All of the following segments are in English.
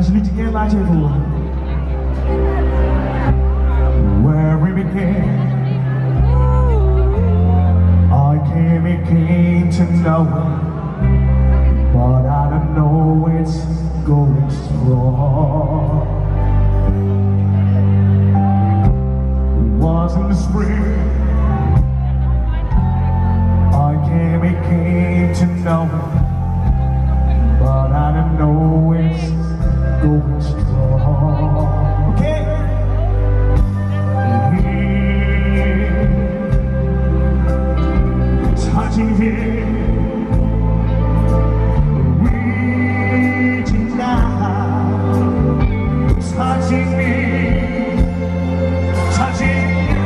Als je liedje kent, laat je even horen. Where we began, I came to know it, but I don't know it's going strong. It was in the spring, I came to know it, but I don't know it's going strong. Okay? Here, touching here, reaching out, touching me, touching you.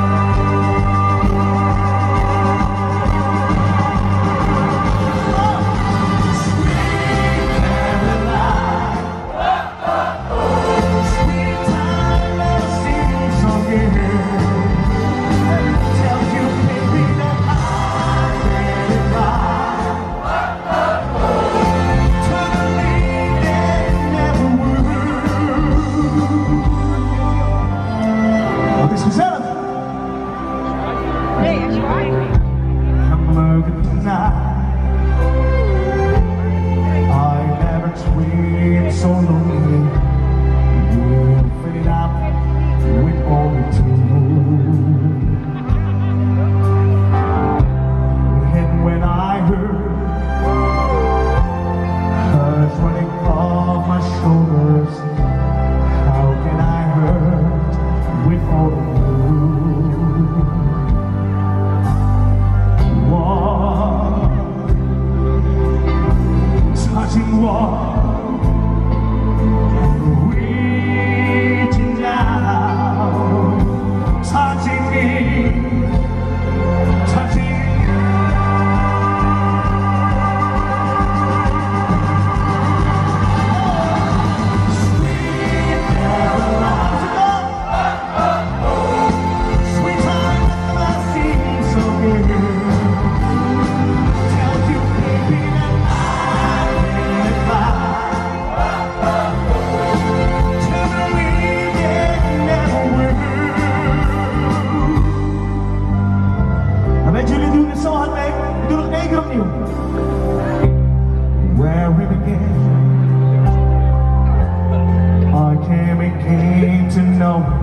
Where we began, I came to know